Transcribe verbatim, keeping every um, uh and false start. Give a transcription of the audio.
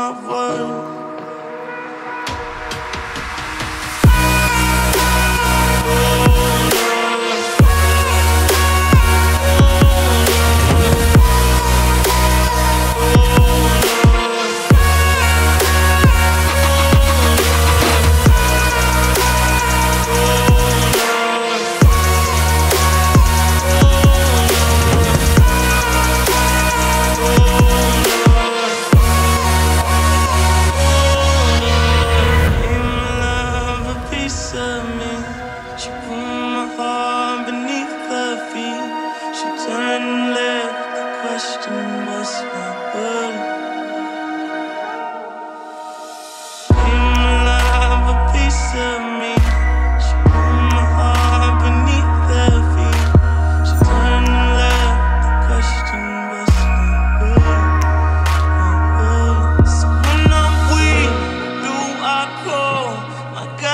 my world. She put my heart beneath her feet. She turned and left. The question was my world. Came alive, a piece of me. She put my heart beneath her feet. She turned and left. The question was my world, my world. So when I'm weak, who do I call? My God.